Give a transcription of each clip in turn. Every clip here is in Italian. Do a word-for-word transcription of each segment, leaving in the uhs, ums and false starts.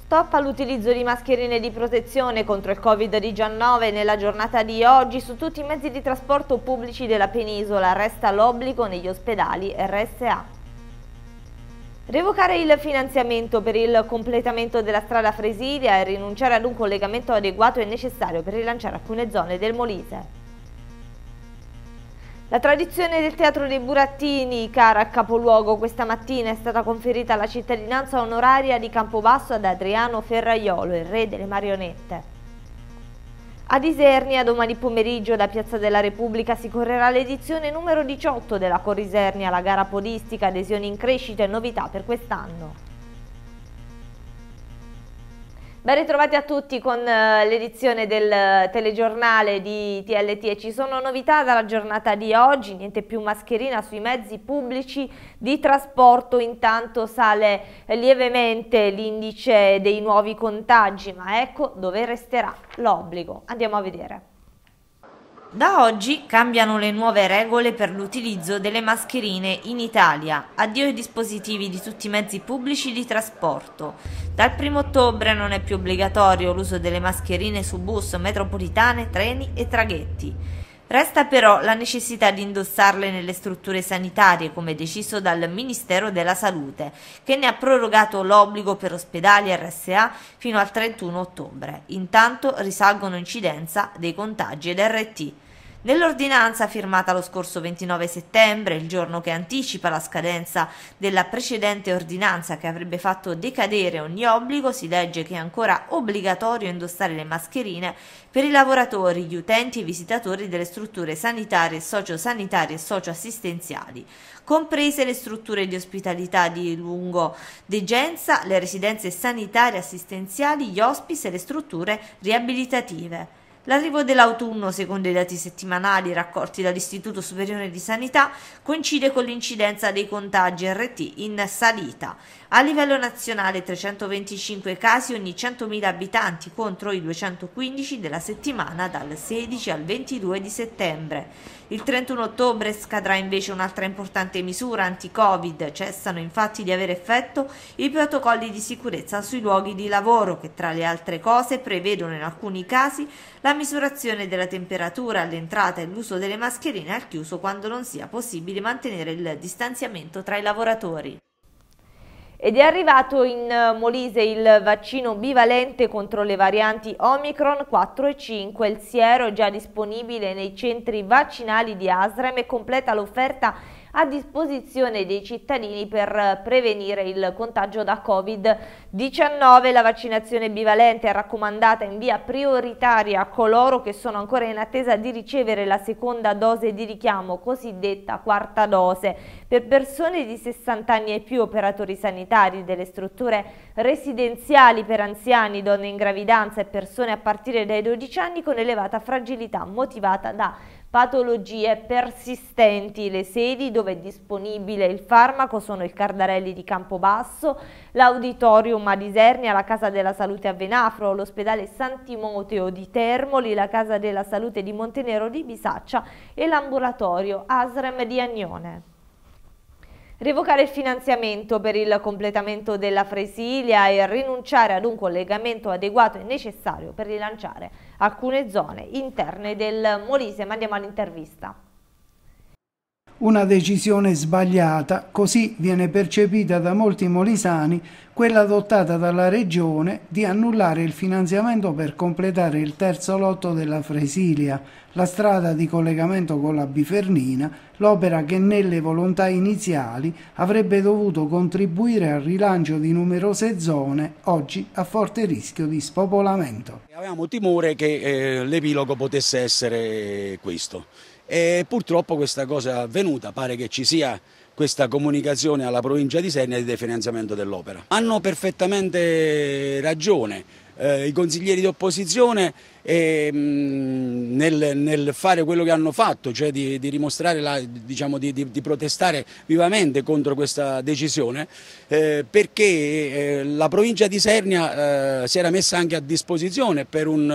Stop all'utilizzo di mascherine di protezione contro il Covid diciannove. Nella giornata di oggi su tutti i mezzi di trasporto pubblici della penisola resta l'obbligo negli ospedali R S A. Revocare il finanziamento per il completamento della strada Fresilia e rinunciare ad un collegamento adeguato è necessario per rilanciare alcune zone del Molise. La tradizione del Teatro dei Burattini, cara al capoluogo, questa mattina è stata conferita la cittadinanza onoraria di Campobasso ad Adriano Ferraiolo, il re delle marionette. Ad Isernia domani pomeriggio da Piazza della Repubblica si correrà l'edizione numero diciotto della Corisernia, la gara podistica, adesioni in crescita e novità per quest'anno. Ben ritrovati a tutti con l'edizione del telegiornale di T L T e ci sono novità dalla giornata di oggi, niente più mascherina sui mezzi pubblici di trasporto, intanto sale lievemente l'indice dei nuovi contagi, ma ecco dove resterà l'obbligo. Andiamo a vedere. Da oggi cambiano le nuove regole per l'utilizzo delle mascherine in Italia. Addio ai dispositivi di tutti i mezzi pubblici di trasporto. Dal primo ottobre non è più obbligatorio l'uso delle mascherine su bus, metropolitane, treni e traghetti. Resta però la necessità di indossarle nelle strutture sanitarie, come deciso dal Ministero della Salute, che ne ha prorogato l'obbligo per ospedali R S A fino al trentuno ottobre. Intanto risalgono incidenza dei contagi ed R T. Nell'ordinanza firmata lo scorso ventinove settembre, il giorno che anticipa la scadenza della precedente ordinanza che avrebbe fatto decadere ogni obbligo, si legge che è ancora obbligatorio indossare le mascherine per i lavoratori, gli utenti e i visitatori delle strutture sanitarie, sociosanitarie e socioassistenziali, comprese le strutture di ospitalità di lungodegenza, le residenze sanitarie assistenziali, gli hospice e le strutture riabilitative. L'arrivo dell'autunno, secondo i dati settimanali raccolti dall'Istituto Superiore di Sanità, coincide con l'incidenza dei contagi R T in salita. A livello nazionale trecentoventicinque casi ogni centomila abitanti contro i duecentoquindici della settimana dal sedici al ventidue di settembre. Il trentuno ottobre scadrà invece un'altra importante misura anti-Covid. Cessano infatti di avere effetto i protocolli di sicurezza sui luoghi di lavoro che, tra le altre cose, prevedono in alcuni casi la misurazione della temperatura all'entrata e l'uso delle mascherine al chiuso quando non sia possibile mantenere il distanziamento tra i lavoratori. Ed è arrivato in Molise il vaccino bivalente contro le varianti Omicron quattro e cinque. Il siero è già disponibile nei centri vaccinali di Asrem e completa l'offerta a disposizione dei cittadini per prevenire il contagio da Covid diciannove. La vaccinazione bivalente è raccomandata in via prioritaria a coloro che sono ancora in attesa di ricevere la seconda dose di richiamo, cosiddetta quarta dose. Per persone di sessanta anni e più, operatori sanitari delle strutture residenziali per anziani, donne in gravidanza e persone a partire dai dodici anni con elevata fragilità motivata da patologie persistenti. Le sedi dove è disponibile il farmaco sono il Cardarelli di Campobasso, l'Auditorium ad Isernia, la Casa della Salute a Venafro, l'Ospedale San Timoteo di Termoli, la Casa della Salute di Montenero di Bisaccia e l'ambulatorio Asrem di Agnone. Revocare il finanziamento per il completamento della Fresilia e rinunciare ad un collegamento adeguato è necessario per rilanciare alcune zone interne del Molise. Ma andiamo all'intervista. Una decisione sbagliata, così viene percepita da molti molisani quella adottata dalla Regione di annullare il finanziamento per completare il terzo lotto della Fresilia, la strada di collegamento con la Bifernina, l'opera che nelle volontà iniziali avrebbe dovuto contribuire al rilancio di numerose zone oggi a forte rischio di spopolamento. Avevamo timore che eh, l'epilogo potesse essere questo. E purtroppo questa cosa è avvenuta, pare che ci sia questa comunicazione alla provincia di Isernia di definanziamento dell'opera. Hanno perfettamente ragione eh, i consiglieri di opposizione eh, nel, nel fare quello che hanno fatto, cioè di, di dimostrare, la, diciamo, di, di, di protestare vivamente contro questa decisione, eh, perché eh, la provincia di Isernia eh, si era messa anche a disposizione per un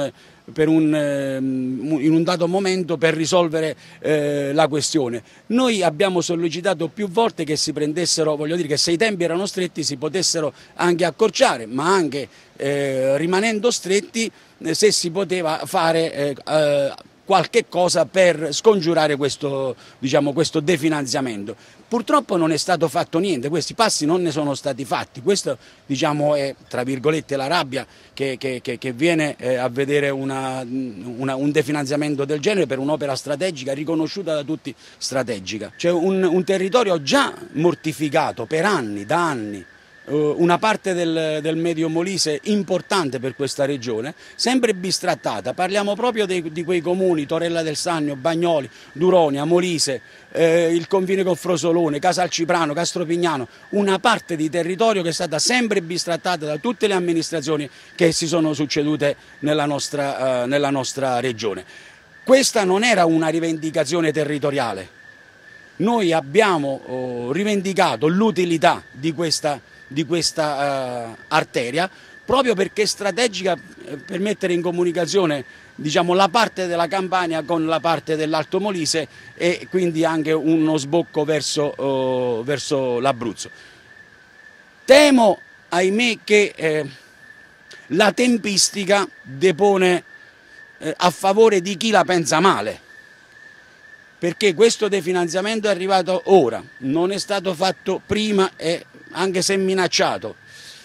per un, in un dato momento per risolvere eh, la questione. Noi abbiamo sollecitato più volte che si prendessero, voglio dire che se i tempi erano stretti si potessero anche accorciare, ma anche eh, rimanendo stretti eh, se si poteva fare eh, eh, qualche cosa per scongiurare questo, diciamo, questo definanziamento. Purtroppo non è stato fatto niente, questi passi non ne sono stati fatti, questo diciamo, è tra virgolette la rabbia che, che, che, che viene eh, a vedere una, una, un definanziamento del genere per un'opera strategica riconosciuta da tutti strategica. C'è un, un territorio già mortificato per anni, da anni. Una parte del, del Medio Molise importante per questa regione, sempre bistrattata. Parliamo proprio dei, di quei comuni, Torella del Sannio, Bagnoli, Duronia, Molise, eh, il confine con Frosolone, Casalciprano, Castropignano, una parte di territorio che è stata sempre bistrattata da tutte le amministrazioni che si sono succedute nella nostra, eh, nella nostra regione. Questa non era una rivendicazione territoriale, noi abbiamo oh, rivendicato l'utilità di questa di questa uh, arteria proprio perché è strategica per mettere in comunicazione diciamo, la parte della Campania con la parte dell'Alto Molise e quindi anche uno sbocco verso, uh, verso l'Abruzzo. Temo, ahimè, che eh, la tempistica depone eh, a favore di chi la pensa male, perché questo definanziamento è arrivato ora, non è stato fatto prima e anche se minacciato,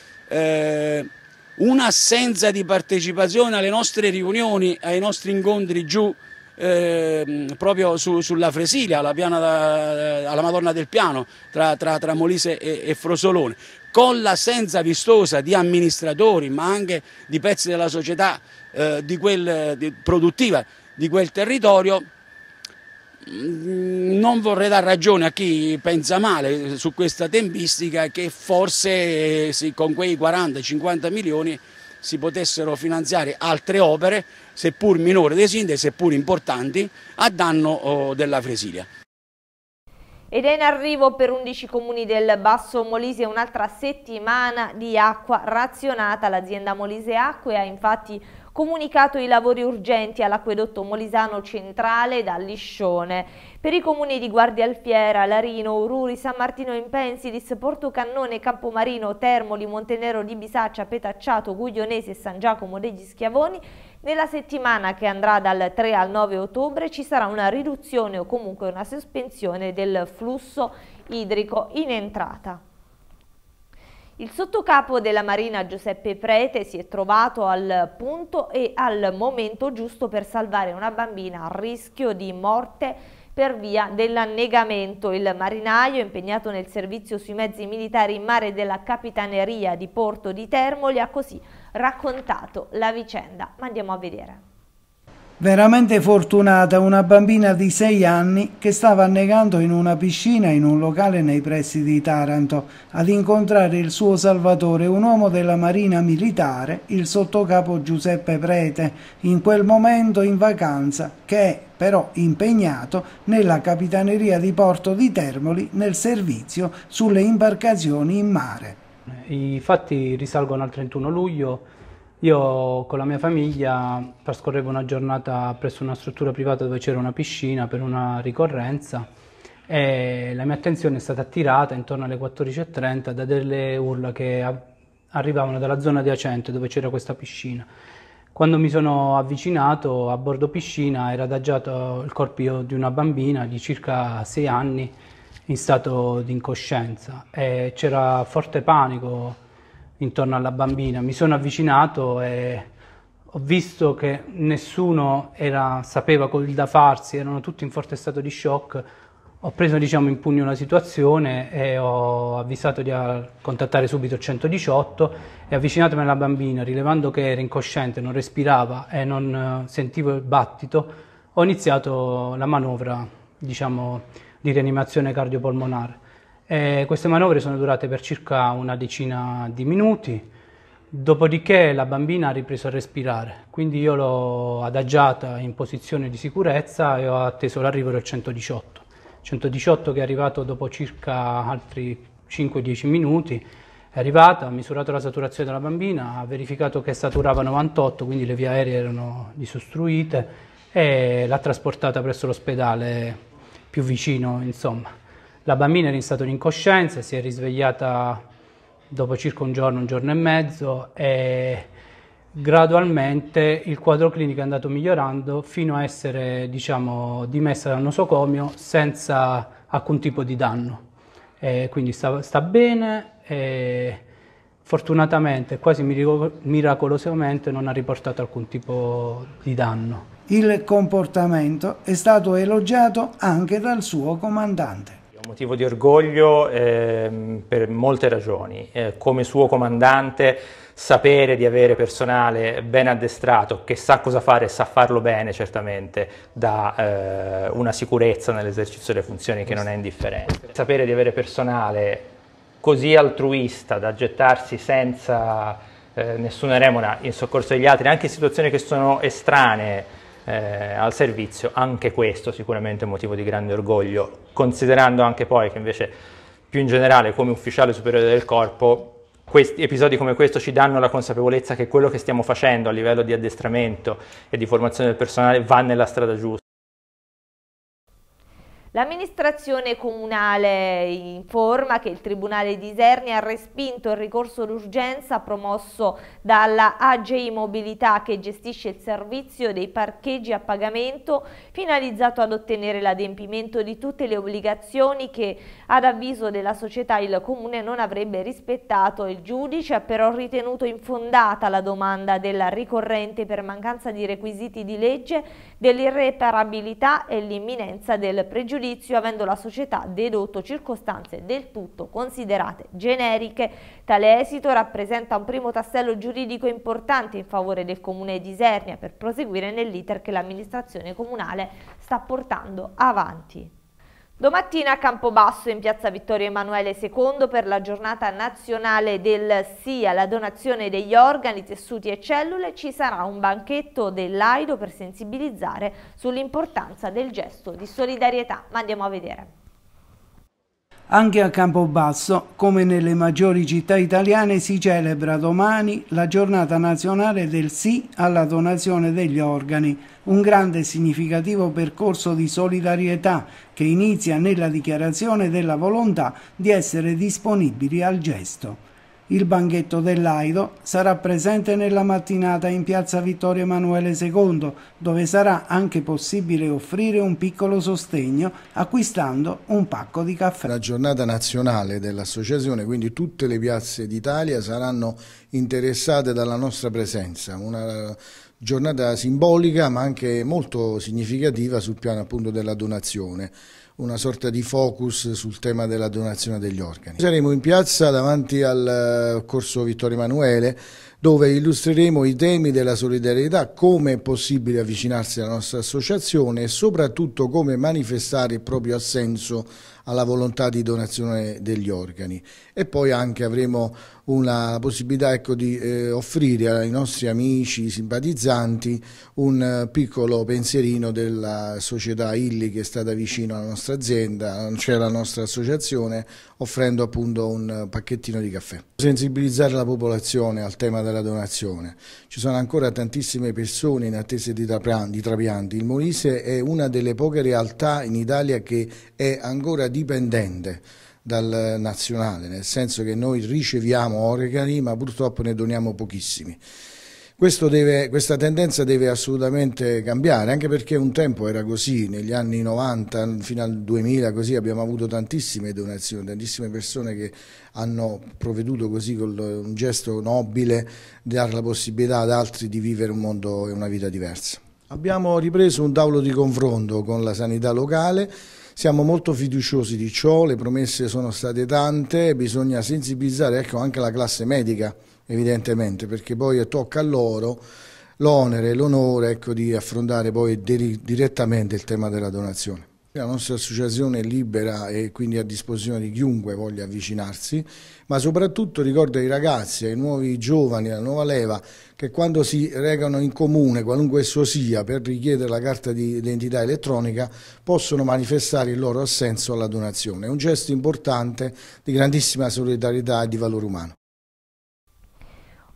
eh, un'assenza di partecipazione alle nostre riunioni, ai nostri incontri giù eh, proprio su, sulla Fresilia, alla, piana da, alla Madonna del Piano, tra, tra, tra Molise e, e Frosolone, con l'assenza vistosa di amministratori ma anche di pezzi della società eh, di quel, di, produttiva di quel territorio. Non vorrei dar ragione a chi pensa male su questa tempistica, che forse sì, con quei quaranta cinquanta milioni si potessero finanziare altre opere, seppur minori dei sindaci, seppur importanti, a danno oh, della Fresilia. Ed è in arrivo per undici comuni del Basso Molise un'altra settimana di acqua razionata. L'azienda Molise Acque ha infatti comunicato i lavori urgenti all'acquedotto molisano centrale da Liscione. Per i comuni di Guardia Alfiera, Larino, Ururi, San Martino in Pensilis, Portocannone, Campomarino, Termoli, Montenero di Bisaccia, Petacciato, Guglionese e San Giacomo degli Schiavoni, nella settimana che andrà dal tre al nove ottobre ci sarà una riduzione o comunque una sospensione del flusso idrico in entrata. Il sottocapo della Marina Giuseppe Prete si è trovato al punto e al momento giusto per salvare una bambina a rischio di morte per via dell'annegamento. Il marinaio, impegnato nel servizio sui mezzi militari in mare della Capitaneria di Porto di Termoli, ha così raccontato la vicenda. Ma andiamo a vedere. Veramente fortunata una bambina di sei anni che stava annegando in una piscina in un locale nei pressi di Taranto ad incontrare il suo salvatore, un uomo della Marina Militare, il sottocapo Giuseppe Prete, in quel momento in vacanza, che è però impegnato nella Capitaneria di Porto di Termoli nel servizio sulle imbarcazioni in mare. I fatti risalgono al trentuno luglio. Io con la mia famiglia trascorrevo una giornata presso una struttura privata dove c'era una piscina per una ricorrenza e la mia attenzione è stata attirata intorno alle quattordici e trenta da delle urla che arrivavano dalla zona adiacente dove c'era questa piscina. Quando mi sono avvicinato, a bordo piscina era adagiato il corpo di una bambina di circa sei anni in stato di incoscienza e c'era forte panico intorno alla bambina. Mi sono avvicinato e ho visto che nessuno era, sapeva quel da farsi, erano tutti in forte stato di shock. Ho preso diciamo, in pugno la situazione e ho avvisato di contattare subito il centodiciotto e avvicinatomi alla bambina, rilevando che era incosciente, non respirava e non sentivo il battito, ho iniziato la manovra diciamo, di rianimazione cardiopolmonare. E queste manovre sono durate per circa una decina di minuti, dopodiché la bambina ha ripreso a respirare, quindi io l'ho adagiata in posizione di sicurezza e ho atteso l'arrivo del centodiciotto. centodiciotto che è arrivato dopo circa altri cinque dieci minuti È arrivata, ha misurato la saturazione della bambina, ha verificato che saturava novantotto, quindi le vie aeree erano disostruite, e l'ha trasportata presso l'ospedale più vicino, insomma. La bambina era in stato di incoscienza, si è risvegliata dopo circa un giorno, un giorno e mezzo, e gradualmente il quadro clinico è andato migliorando fino a essere, diciamo, dimessa dal nosocomio senza alcun tipo di danno. E quindi sta, sta bene e fortunatamente, quasi miracolosamente, non ha riportato alcun tipo di danno. Il comportamento è stato elogiato anche dal suo comandante. È un motivo di orgoglio eh, per molte ragioni. Eh, come suo comandante, sapere di avere personale ben addestrato, che sa cosa fare e sa farlo bene, certamente dà eh, una sicurezza nell'esercizio delle funzioni che non è indifferente. Sapere di avere personale così altruista da gettarsi senza eh, nessuna remora in soccorso degli altri, anche in situazioni che sono estranee Eh, al servizio, anche questo sicuramente è un motivo di grande orgoglio, considerando anche poi che invece più in generale come ufficiale superiore del corpo questi episodi come questo ci danno la consapevolezza che quello che stiamo facendo a livello di addestramento e di formazione del personale va nella strada giusta. L'amministrazione comunale informa che il Tribunale di Isernia ha respinto il ricorso d'urgenza promosso dalla A G I Mobilità, che gestisce il servizio dei parcheggi a pagamento, finalizzato ad ottenere l'adempimento di tutte le obbligazioni che, ad avviso della società, il Comune non avrebbe rispettato. Il giudice ha però ritenuto infondata la domanda della ricorrente per mancanza di requisiti di legge, dell'irreparabilità e l'imminenza del pregiudizio, avendo la società dedotto circostanze del tutto considerate generiche. Tale esito rappresenta un primo tassello giuridico importante in favore del Comune di Isernia per proseguire nell'iter che l'amministrazione comunale sta portando avanti. Domattina a Campobasso, in piazza Vittorio Emanuele secondo, per la giornata nazionale del sì alla donazione degli organi, tessuti e cellule, ci sarà un banchetto dell'Aido per sensibilizzare sull'importanza del gesto di solidarietà. Ma andiamo a vedere. Anche a Campobasso, come nelle maggiori città italiane, si celebra domani la giornata nazionale del sì alla donazione degli organi, un grande e significativo percorso di solidarietà che inizia nella dichiarazione della volontà di essere disponibili al gesto. Il banchetto dell'Aido sarà presente nella mattinata in piazza Vittorio Emanuele secondo, dove sarà anche possibile offrire un piccolo sostegno acquistando un pacco di caffè. La giornata nazionale dell'associazione, quindi tutte le piazze d'Italia saranno interessate dalla nostra presenza, una giornata simbolica ma anche molto significativa sul piano appunto della donazione. Una sorta di focus sul tema della donazione degli organi. Saremo in piazza davanti al corso Vittorio Emanuele, dove illustreremo i temi della solidarietà, come è possibile avvicinarsi alla nostra associazione e soprattutto come manifestare il proprio assenso alla volontà di donazione degli organi. E poi anche avremo una possibilità, ecco, di eh, offrire ai nostri amici simpatizzanti un eh, piccolo pensierino della società Illy, che è stata vicino alla nostra azienda, cioè alla nostra associazione, offrendo appunto un pacchettino di caffè. Sensibilizzare la popolazione al tema della donazione. Ci sono ancora tantissime persone in attesa di trapianti. Il Molise è una delle poche realtà in Italia che è ancora dipendente dal nazionale, nel senso che noi riceviamo organi ma purtroppo ne doniamo pochissimi. Questo deve, questa tendenza deve assolutamente cambiare, anche perché un tempo era così, negli anni novanta fino al duemila così abbiamo avuto tantissime donazioni, tantissime persone che hanno provveduto così con un gesto nobile di dare la possibilità ad altri di vivere un mondo e una vita diversa. Abbiamo ripreso un tavolo di confronto con la sanità locale. Siamo molto fiduciosi di ciò, le promesse sono state tante, bisogna sensibilizzare, ecco, anche la classe medica, evidentemente, perché poi tocca a loro l'onere e l'onore, ecco, di affrontare poi direttamente il tema della donazione. La nostra associazione è libera e quindi a disposizione di chiunque voglia avvicinarsi, ma soprattutto ricorda ai ragazzi, ai nuovi giovani, alla nuova leva, che quando si recano in comune, qualunque esso sia, per richiedere la carta di identità elettronica, possono manifestare il loro assenso alla donazione. È un gesto importante di grandissima solidarietà e di valore umano.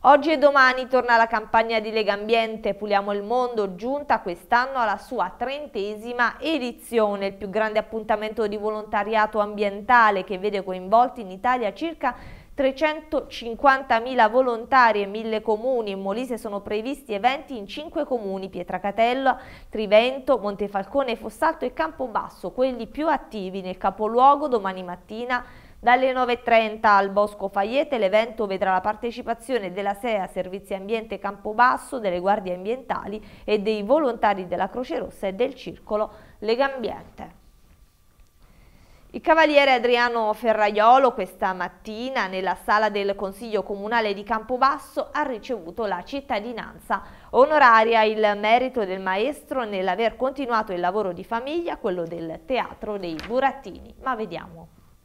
Oggi e domani torna la campagna di Legambiente Puliamo il Mondo, giunta quest'anno alla sua trentesima edizione, il più grande appuntamento di volontariato ambientale che vede coinvolti in Italia circa trecentocinquantamila volontari e mille comuni. In Molise sono previsti eventi in cinque comuni: Pietracatella, Trivento, Montefalcone, Fossalto e Campobasso, quelli più attivi. Nel capoluogo domani mattina dalle nove e trenta al Bosco Faiete l'evento vedrà la partecipazione della S E A Servizi Ambiente Campobasso, delle guardie ambientali e dei volontari della Croce Rossa e del Circolo Legambiente. Il cavaliere Adriano Ferraiolo questa mattina nella sala del Consiglio Comunale di Campobasso ha ricevuto la cittadinanza onoraria, il merito del maestro nell'aver continuato il lavoro di famiglia, quello del Teatro dei Burattini. Ma vediamo.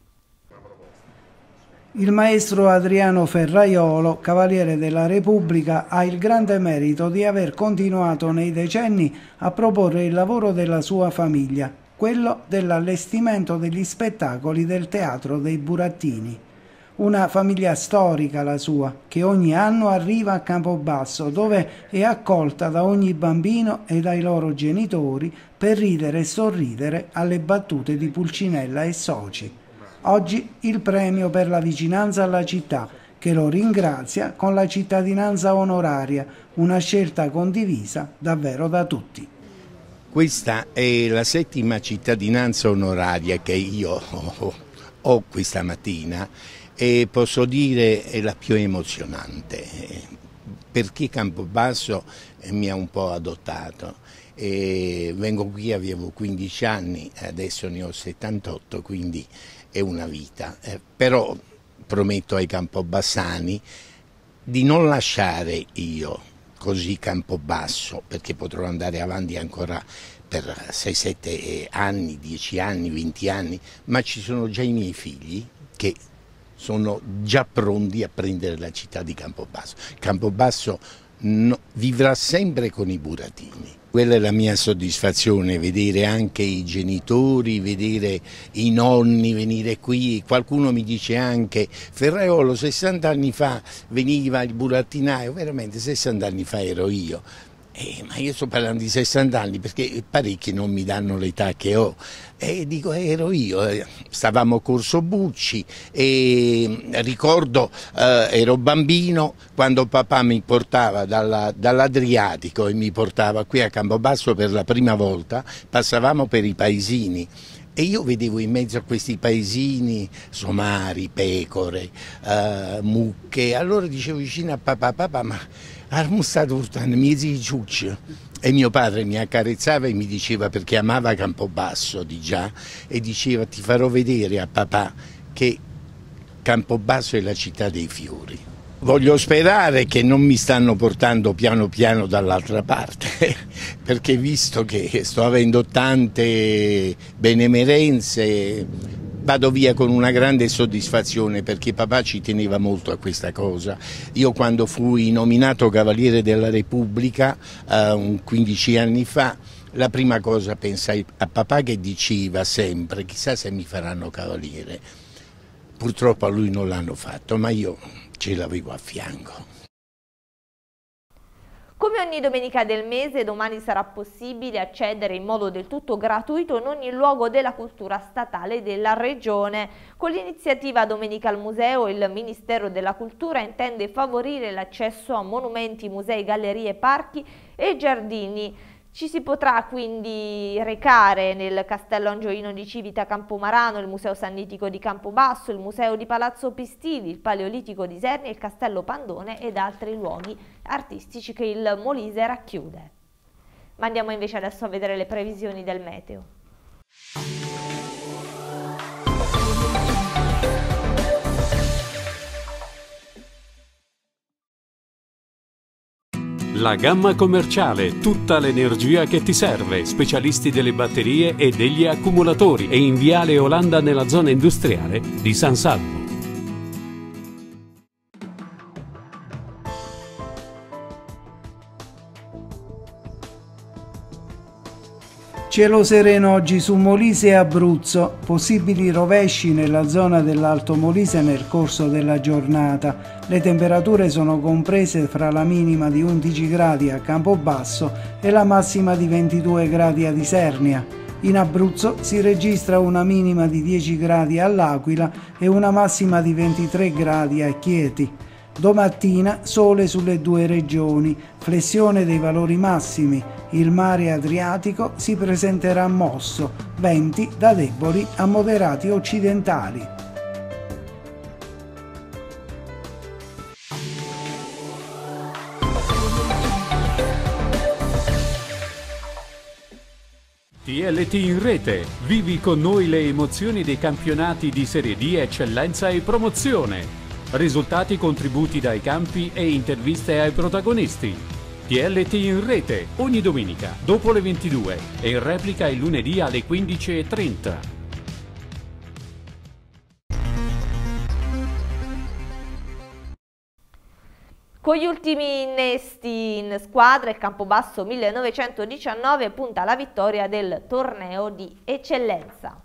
Il maestro Adriano Ferraiolo, Cavaliere della Repubblica, ha il grande merito di aver continuato nei decenni a proporre il lavoro della sua famiglia, quello dell'allestimento degli spettacoli del Teatro dei Burattini. Una famiglia storica la sua, che ogni anno arriva a Campobasso, dove è accolta da ogni bambino e dai loro genitori per ridere e sorridere alle battute di Pulcinella e soci. Oggi il premio per la vicinanza alla città, che lo ringrazia con la cittadinanza onoraria, una scelta condivisa davvero da tutti. Questa è la settima cittadinanza onoraria che io ho, ho questa mattina e posso dire è la più emozionante, perché Campobasso mi ha un po' adottato. E vengo qui, avevo quindici anni, adesso ne ho settantotto, quindi è una vita, eh, però prometto ai campobassani di non lasciare io così Campobasso, perché potrò andare avanti ancora per sei sette anni, dieci anni, venti anni, ma ci sono già i miei figli che sono già pronti a prendere la città di Campobasso. Campobasso no, vivrà sempre con i burattini. Quella è la mia soddisfazione, vedere anche i genitori, vedere i nonni venire qui. Qualcuno mi dice anche: Ferraiolo sessanta anni fa veniva il burattinaio, veramente sessanta anni fa ero io. Eh, ma io sto parlando di sessanta anni perché parecchi non mi danno l'età che ho. E dico, eh, ero io, eh, stavamo a Corso Bucci e ricordo, eh, ero bambino quando papà mi portava dalla, dall'Adriatico e mi portava qui a Campobasso per la prima volta, passavamo per i paesini. E io vedevo in mezzo a questi paesini somari, pecore, eh, mucche, allora dicevo vicino a papà, papà ma armo stato urtando miezi di ciuccio. E mio padre mi accarezzava e mi diceva, perché amava Campobasso di già, e diceva: ti farò vedere a papà che Campobasso è la città dei fiori. Voglio sperare che non mi stanno portando piano piano dall'altra parte, perché visto che sto avendo tante benemerenze, vado via con una grande soddisfazione, perché papà ci teneva molto a questa cosa. Io quando fui nominato Cavaliere della Repubblica, eh, quindici anni fa, la prima cosa pensai a papà, che diceva sempre: chissà se mi faranno Cavaliere. Purtroppo a lui non l'hanno fatto, ma io ce l'avevo a fianco. Come ogni domenica del mese, domani sarà possibile accedere in modo del tutto gratuito in ogni luogo della cultura statale della regione. Con l'iniziativa Domenica al Museo, il Ministero della Cultura intende favorire l'accesso a monumenti, musei, gallerie, parchi e giardini. Ci si potrà quindi recare nel Castello Angioino di Civita Campomarano, il Museo Sannitico di Campobasso, il Museo di Palazzo Pistili, il Paleolitico di Isernia, il Castello Pandone ed altri luoghi artistici che il Molise racchiude. Ma andiamo invece adesso a vedere le previsioni del meteo. La gamma commerciale, tutta l'energia che ti serve, specialisti delle batterie e degli accumulatori, e in Viale Olanda nella zona industriale di San Salvo. Cielo sereno oggi su Molise e Abruzzo, possibili rovesci nella zona dell'Alto Molise nel corso della giornata, Le temperature sono comprese fra la minima di undici gradi a Campobasso e la massima di ventidue gradi ad Isernia. In Abruzzo si registra una minima di dieci gradi all'Aquila e una massima di ventitré gradi a Chieti. Domattina sole sulle due regioni, flessione dei valori massimi. Il mare Adriatico si presenterà mosso, venti da deboli a moderati occidentali. T L T in rete. Vivi con noi le emozioni dei campionati di Serie D, eccellenza e promozione. Risultati, contributi dai campi e interviste ai protagonisti. T L T in rete ogni domenica dopo le ventidue e in replica il lunedì alle quindici e trenta. Con gli ultimi innesti in squadra, il Campobasso millenovecentodiciannove punta alla vittoria del torneo di eccellenza.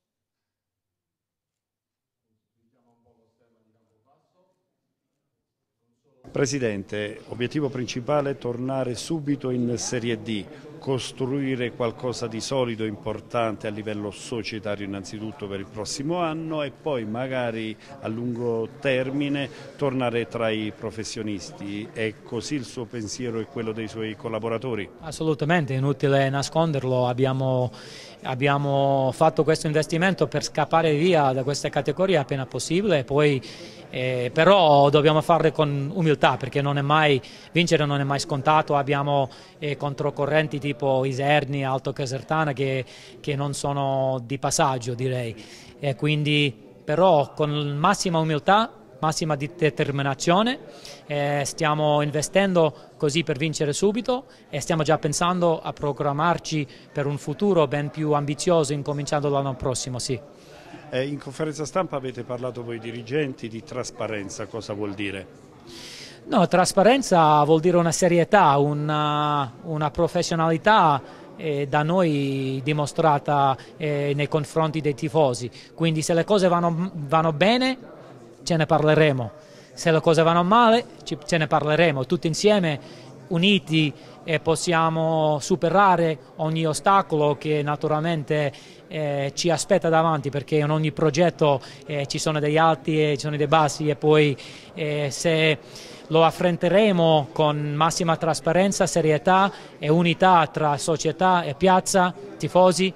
Presidente, obiettivo principale è tornare subito in Serie D, costruire qualcosa di solido e importante a livello societario innanzitutto per il prossimo anno e poi magari a lungo termine tornare tra i professionisti. È così il suo pensiero e quello dei suoi collaboratori? Assolutamente, inutile nasconderlo, abbiamo, abbiamo fatto questo investimento per scappare via da queste categorie appena possibile, poi Eh, però dobbiamo farle con umiltà perché non è mai, vincere non è mai scontato, abbiamo eh, controcorrenti tipo Iserni, Alto Casertana che, che non sono di passaggio direi, e quindi però con massima umiltà, massima determinazione eh, stiamo investendo così per vincere subito e stiamo già pensando a programmarci per un futuro ben più ambizioso incominciando l'anno prossimo, sì. Eh, in conferenza stampa avete parlato voi dirigenti di trasparenza, cosa vuol dire? No, trasparenza vuol dire una serietà, una, una professionalità eh, da noi dimostrata eh, nei confronti dei tifosi, quindi se le cose vanno, vanno bene ce ne parleremo, se le cose vanno male ci, ce ne parleremo, tutti insieme uniti e possiamo superare ogni ostacolo che naturalmente eh, ci aspetta davanti, perché in ogni progetto eh, ci sono degli alti e ci sono dei bassi e poi eh, se lo affronteremo con massima trasparenza, serietà e unità tra società e piazza, tifosi,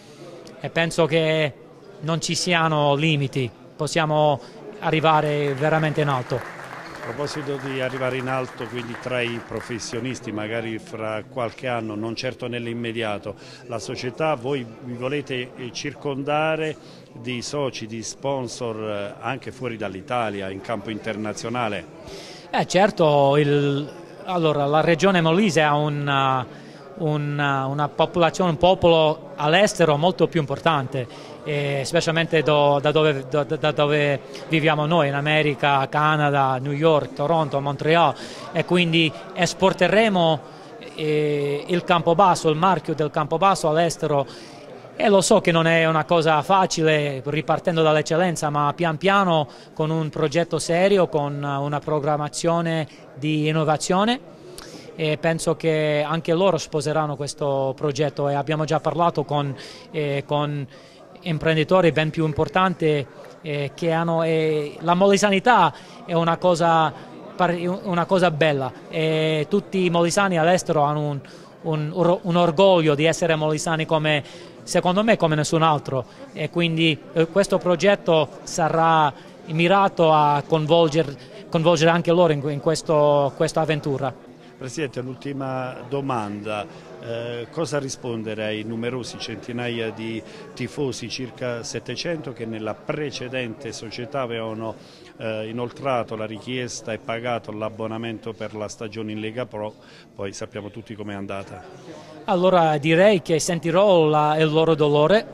e penso che non ci siano limiti, possiamo arrivare veramente in alto. A proposito di arrivare in alto, quindi tra i professionisti, magari fra qualche anno, non certo nell'immediato, la società, voi vi volete circondare di soci, di sponsor anche fuori dall'Italia, in campo internazionale? Eh certo, il, allora, la regione Molise ha una, una, una popolazione, un popolo all'estero molto più importante. E specialmente do, da, dove, da, da dove viviamo noi, in America, Canada, New York, Toronto, Montreal, e quindi esporteremo eh, il Campobasso, il marchio del Campobasso all'estero, e lo so che non è una cosa facile ripartendo dall'eccellenza, ma pian piano con un progetto serio, con una programmazione di innovazione, e penso che anche loro sposeranno questo progetto e abbiamo già parlato con, eh, con imprenditori ben più importanti eh, che hanno eh, la molisanità è una cosa, una cosa bella e tutti i molisani all'estero hanno un, un, un orgoglio di essere molisani come secondo me come nessun altro, e quindi eh, questo progetto sarà mirato a coinvolgere, coinvolgere anche loro in, in questo, questa avventura. Presidente, l'ultima domanda. Eh, cosa rispondere ai numerosi centinaia di tifosi, circa settecento, che nella precedente società avevano eh, inoltrato la richiesta e pagato l'abbonamento per la stagione in Lega Pro, poi sappiamo tutti com'è andata? Allora direi che sentirò la, il loro dolore,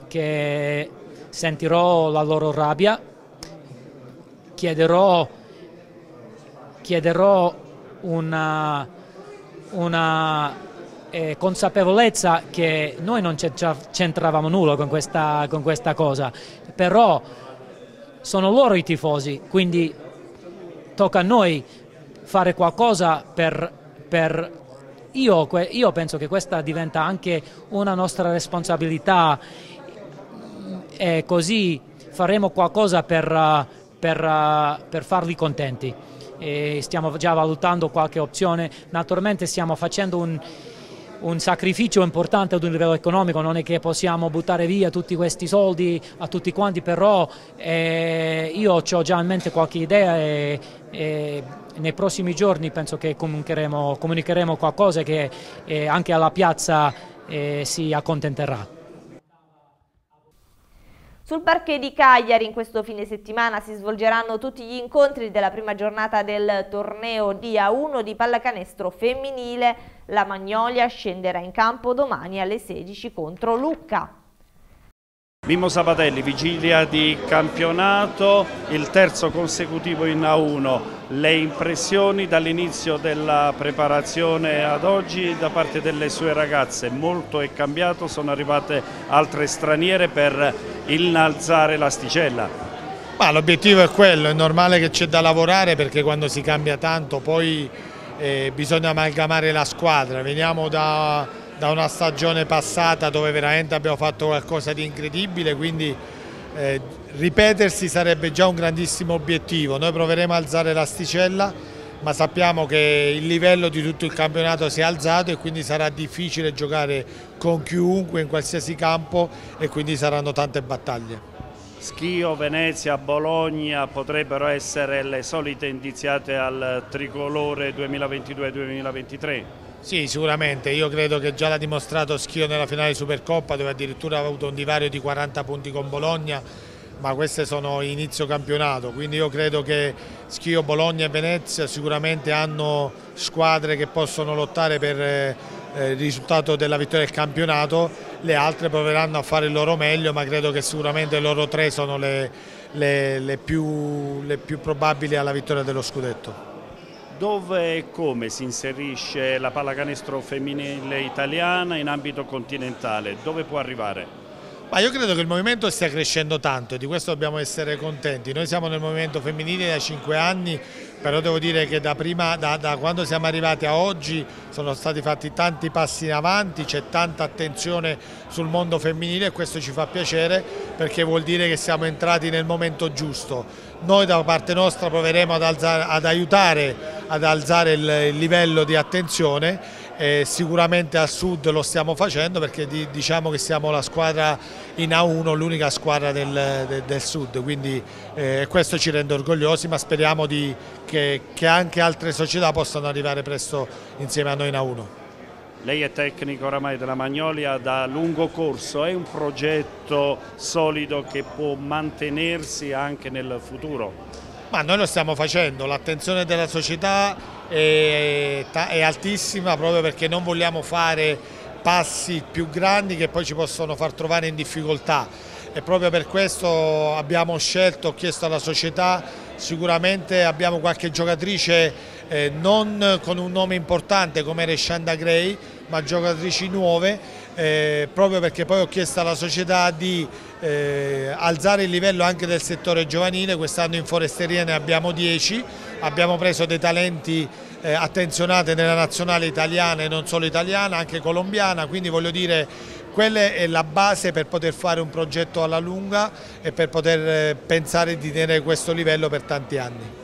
che sentirò la loro rabbia, chiederò, chiederò una, una eh, consapevolezza che noi non c'entravamo nulla con questa, con questa cosa, però sono loro i tifosi, quindi tocca a noi fare qualcosa per, per io, io penso che questa diventa anche una nostra responsabilità, e così faremo qualcosa per, per, per farli contenti. E stiamo già valutando qualche opzione, naturalmente stiamo facendo un, un sacrificio importante ad un livello economico, non è che possiamo buttare via tutti questi soldi a tutti quanti, però eh, io ho già in mente qualche idea e, e nei prossimi giorni penso che comunicheremo, comunicheremo qualcosa che eh, anche alla piazza eh, si accontenterà. Sul parquet di Cagliari in questo fine settimana si svolgeranno tutti gli incontri della prima giornata del torneo di A uno di pallacanestro femminile. La Magnolia scenderà in campo domani alle sedici contro Lucca. Mimmo Sabatelli, vigilia di campionato, il terzo consecutivo in A uno. Le impressioni dall'inizio della preparazione ad oggi da parte delle sue ragazze? Molto è cambiato, sono arrivate altre straniere per innalzare l'asticella. L'obiettivo è quello, è normale che c'è da lavorare perché quando si cambia tanto poi eh, bisogna amalgamare la squadra. Veniamo da, da una stagione passata dove veramente abbiamo fatto qualcosa di incredibile, quindi eh, ripetersi sarebbe già un grandissimo obiettivo. Noi proveremo a alzare l'asticella, ma sappiamo che il livello di tutto il campionato si è alzato e quindi sarà difficile giocare con chiunque in qualsiasi campo e quindi saranno tante battaglie. Schio, Venezia, Bologna potrebbero essere le solite indiziate al tricolore duemilaventidue duemilaventitré? Sì, sicuramente, io credo che già l'ha dimostrato Schio nella finale di Supercoppa dove addirittura ha avuto un divario di quaranta punti con Bologna, ma queste sono inizio campionato, quindi io credo che Schio, Bologna e Venezia sicuramente hanno squadre che possono lottare per eh, il risultato della vittoria del campionato, le altre proveranno a fare il loro meglio, ma credo che sicuramente loro tre sono le, le, le, più, le più probabili alla vittoria dello scudetto. Dove e come si inserisce la pallacanestro femminile italiana in ambito continentale? Dove può arrivare? Ma io credo che il movimento stia crescendo tanto e di questo dobbiamo essere contenti. Noi siamo nel movimento femminile da cinque anni, però devo dire che da, prima, da, da quando siamo arrivati a oggi sono stati fatti tanti passi in avanti, c'è tanta attenzione sul mondo femminile e questo ci fa piacere perché vuol dire che siamo entrati nel momento giusto. Noi da parte nostra proveremo ad, alzare, ad aiutare ad alzare il, il livello di attenzione. Eh, sicuramente al sud lo stiamo facendo perché di, diciamo che siamo la squadra in A uno, l'unica squadra del, del, del sud, quindi eh, questo ci rende orgogliosi, ma speriamo di, che, che anche altre società possano arrivare presto insieme a noi in A uno. Lei è tecnico oramai della Magnolia da lungo corso, è un progetto solido che può mantenersi anche nel futuro? Ma noi lo stiamo facendo, l'attenzione della società è, è altissima proprio perché non vogliamo fare passi più grandi che poi ci possono far trovare in difficoltà e proprio per questo abbiamo scelto, ho chiesto alla società, sicuramente abbiamo qualche giocatrice eh, non con un nome importante come Reshanda Gray, ma giocatrici nuove, eh, proprio perché poi ho chiesto alla società di eh, alzare il livello anche del settore giovanile. Quest'anno in foresteria ne abbiamo dieci, abbiamo preso dei talenti eh, attenzionati nella nazionale italiana e non solo italiana, anche colombiana, quindi voglio dire quella è la base per poter fare un progetto alla lunga e per poter eh, pensare di tenere questo livello per tanti anni.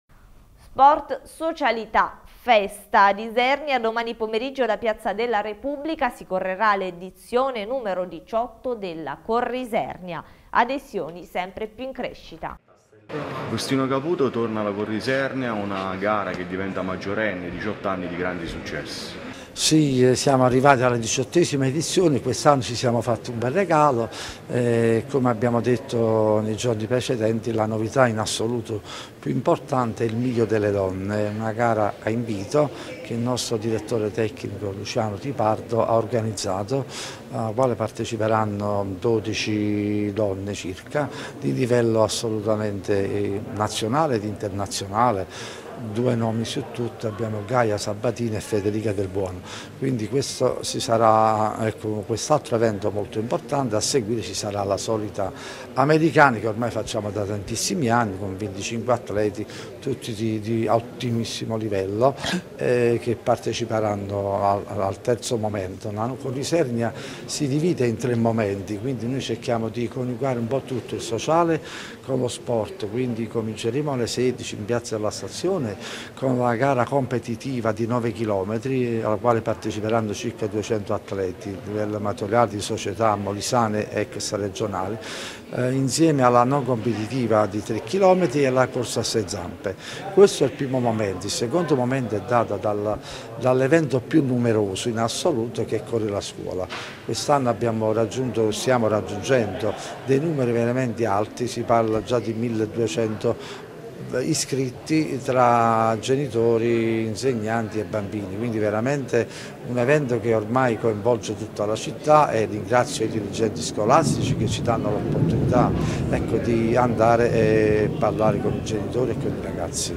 Sport, socialità, festa di Isernia, domani pomeriggio da Piazza della Repubblica si correrà l'edizione numero diciotto della Corrisernia, adesioni sempre più in crescita. Agostino Caputo torna alla Corrisernia, una gara che diventa maggiorenne, diciotto anni di grandi successi. Sì, siamo arrivati alla diciottesima edizione, quest'anno ci siamo fatti un bel regalo, eh, come abbiamo detto nei giorni precedenti la novità in assoluto più importante è il Miglio delle Donne, una gara a invito che il nostro direttore tecnico Luciano Tipardo ha organizzato, alla quale parteciperanno dodici donne circa, di livello assolutamente nazionale ed internazionale. due nomi su tutti, abbiamo Gaia Sabatini e Federica Del Buono, quindi questo ci sarà, ecco, quest'altro evento molto importante. A seguire ci sarà la solita americana che ormai facciamo da tantissimi anni con venticinque atleti, tutti di, di ottimissimo livello, eh, che parteciperanno al, al terzo momento. La Corisernia si divide in tre momenti, quindi noi cerchiamo di coniugare un po' tutto, il sociale con lo sport, quindi cominceremo alle sedici in piazza della stazione con la gara competitiva di nove chilometri alla quale parteciperanno circa duecento atleti a livello amatoriale, di società molisane e extraregionali, eh, insieme alla non competitiva di tre chilometri e alla corsa a sei zampe. Questo è il primo momento. Il secondo momento è dato dal, dall'evento più numeroso in assoluto, che è Corri la Scuola. Quest'anno abbiamo raggiunto, stiamo raggiungendo dei numeri veramente alti, si parla già di milleduecento iscritti tra genitori, insegnanti e bambini, quindi veramente un evento che ormai coinvolge tutta la città, e ringrazio i dirigenti scolastici che ci danno l'opportunità, ecco, di andare e parlare con i genitori e con i ragazzi.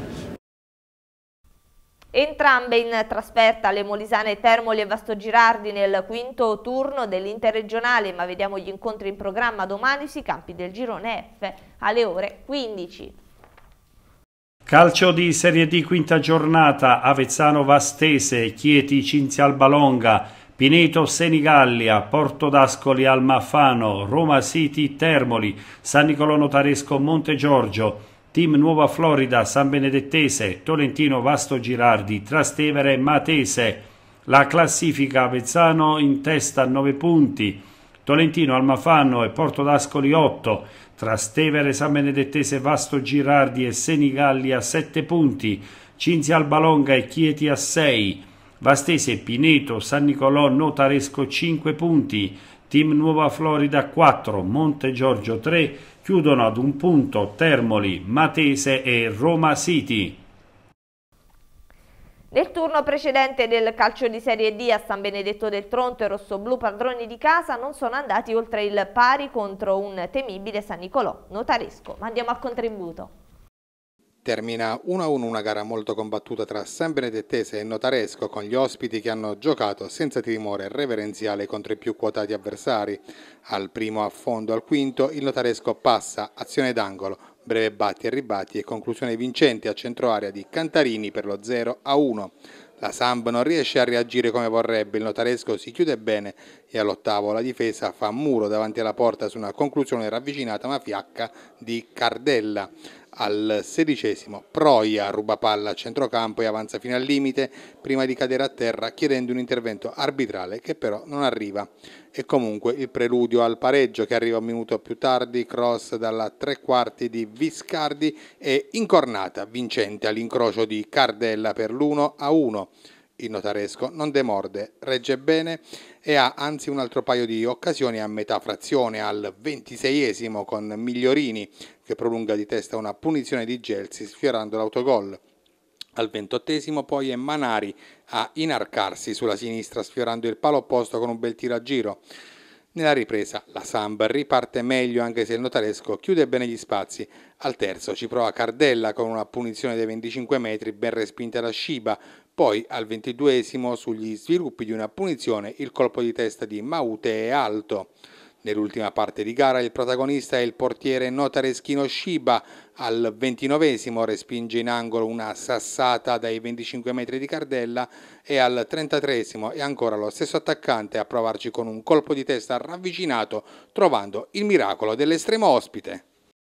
Entrambe in trasferta le molisane Termoli e Vasto Girardi nel quinto turno dell'interregionale, ma vediamo gli incontri in programma domani sui campi del girone F alle ore quindici. Calcio di Serie D, quinta giornata: Avezzano Vastese, Chieti Cinzia Albalonga, Pineto Senigallia, Porto d'Ascoli Almafano, Roma City Termoli, San Nicolò Notaresco Monte Giorgio, Team Nuova Florida San Benedettese, Tolentino Vasto Girardi, Trastevere Matese. La classifica: Avezzano in testa a nove punti, Tolentino Almafano e Porto d'Ascoli otto, Trastevere San Benedettese Vasto Girardi e Senigallia a sette punti, Cinzia Albalonga e Chieti a sei, Vastese Pineto San Nicolò Notaresco cinque punti, Team Nuova Florida quattro, Monte Giorgio tre, chiudono ad un punto Termoli, Matese e Roma City. Nel turno precedente del calcio di Serie D a San Benedetto del Tronto i rossoblù, padroni di casa, non sono andati oltre il pari contro un temibile San Nicolò Notaresco. Ma andiamo al contributo. Termina uno a uno una gara molto combattuta tra San Benedettese e Notaresco, con gli ospiti che hanno giocato senza timore reverenziale contro i più quotati avversari. Al primo affondo al quinto il Notaresco passa, azione d'angolo, breve batti e ribatti e conclusione vincente a centroarea di Cantarini per lo zero a uno. La Samb non riesce a reagire come vorrebbe, il Notaresco si chiude bene e all'ottavo la difesa fa muro davanti alla porta su una conclusione ravvicinata ma fiacca di Cardella. Al sedicesimo Proia ruba palla a centrocampo e avanza fino al limite prima di cadere a terra chiedendo un intervento arbitrale che però non arriva. E comunque il preludio al pareggio, che arriva un minuto più tardi, cross dalla tre quarti di Viscardi e incornata vincente all'incrocio di Cardella per l'uno a uno. Il Notaresco non demorde, regge bene e ha anzi un altro paio di occasioni a metà frazione, al ventiseiesimo con Migliorini che prolunga di testa una punizione di Gelsi sfiorando l'autogol. Al ventottesimo poi è Manari a inarcarsi sulla sinistra sfiorando il palo opposto con un bel tiro a giro. Nella ripresa la Samb riparte meglio, anche se il Notaresco chiude bene gli spazi. Al terzo ci prova Cardella con una punizione dei venticinque metri ben respinta da Sciba. Poi al ventiduesimo, sugli sviluppi di una punizione, il colpo di testa di Maute è alto. Nell'ultima parte di gara il protagonista è il portiere notareschino Sciba. Al ventinovesimo respinge in angolo una sassata dai venticinque metri di Cardella e al trentatreesimo è ancora lo stesso attaccante a provarci con un colpo di testa ravvicinato, trovando il miracolo dell'estremo ospite.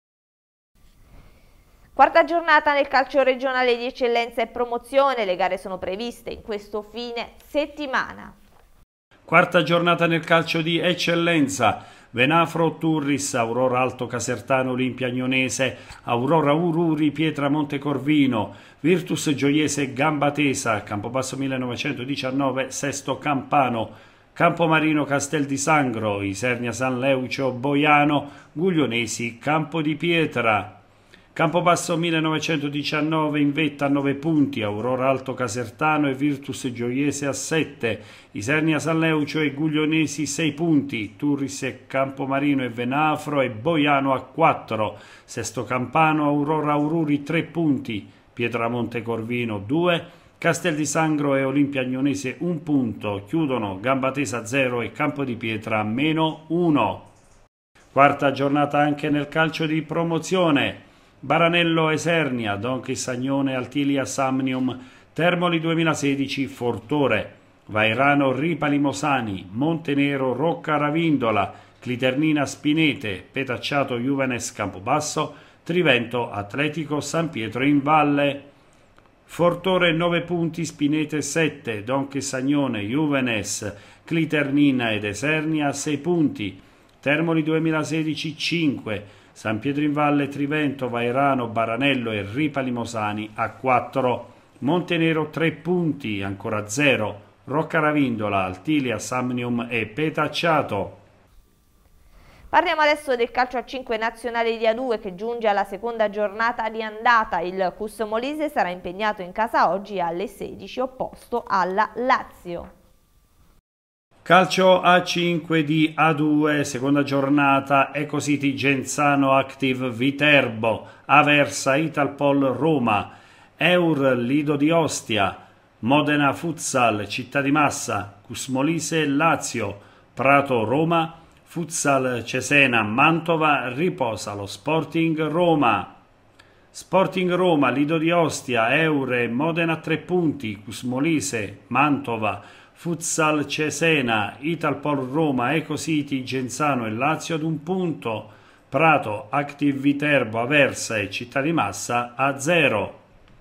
Quarta giornata nel calcio regionale di eccellenza e promozione, le gare sono previste in questo fine settimana. Quarta giornata nel calcio di eccellenza: Venafro Turris, Aurora Alto Casertano Olimpia Agnonese, Aurora Ururi Pietramonte Corvino, Virtus Gioiese Gambatesa, Campobasso millenovecentodiciannove Sesto Campano, Campomarino Castel di Sangro, Isernia San Leucio Boiano, Guglionesi Campo di Pietra. Campobasso millenovecentodiciannove in vetta a nove punti, Aurora Alto Casertano e Virtus Gioiese a sette, Isernia San Leucio e Guglionesi sei punti, Turris e Campomarino e Venafro e Boiano a quattro, Sesto Campano, Aurora Aururi tre punti, Pietramonte Corvino due, Castel di Sangro e Olimpia Agnonese un punto, chiudono Gambatesa zero e Campo di Pietra meno uno. Quarta giornata anche nel calcio di promozione. Baranello Esernia, Don Chissagnone Altilia Samnium, Termoli duemilasedici Fortore, Vairano Ripali Mosani, Montenero Rocca Ravindola, Cliternina Spinete, Petacciato Juvenes Campobasso, Trivento Atletico San Pietro in Valle. Fortore nove punti, Spinete sette, Don Chissagnone, Juvenes, Cliternina ed Esernia sei punti, Termoli duemilasedici cinque, San Pietro in Valle, Trivento, Vairano, Baranello e Ripali Mosani a quattro, Montenero tre punti, ancora zero, Rocca Ravindola, Altilia, Samnium e Petacciato. Parliamo adesso del calcio a cinque nazionale di A due che giunge alla seconda giornata di andata. Il Cus Molise sarà impegnato in casa oggi alle sedici, opposto alla Lazio. Calcio A cinque di A due, seconda giornata, Ecocity Genzano Active Viterbo, Aversa Italpol Roma, Eur Lido di Ostia, Modena Futsal Città di Massa, Cus Molise Lazio, Prato Roma, Futsal Cesena Mantova, riposa lo Sporting Roma. Sporting Roma, Lido di Ostia, Eure, Modena tre punti, Cus Molise, Mantova, Futsal Cesena, Italpol Roma, Ecocity Genzano e Lazio ad un punto, Prato, Active Viterbo, Aversa e Città di Massa a zero.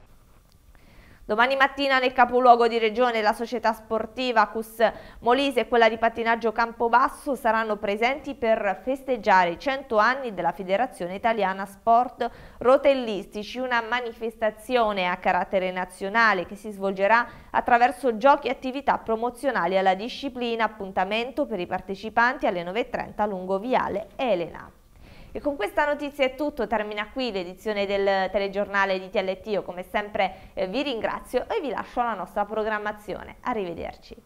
Domani mattina nel capoluogo di regione la società sportiva Cus Molise e quella di pattinaggio Campobasso saranno presenti per festeggiare i cento anni della Federazione Italiana Sport Rotellistici, una manifestazione a carattere nazionale che si svolgerà attraverso giochi e attività promozionali alla disciplina. Appuntamento per i partecipanti alle nove e trenta lungo Viale Elena. E con questa notizia è tutto, termina qui l'edizione del telegiornale di T L T. Io come sempre eh, vi ringrazio e vi lascio alla nostra programmazione. Arrivederci.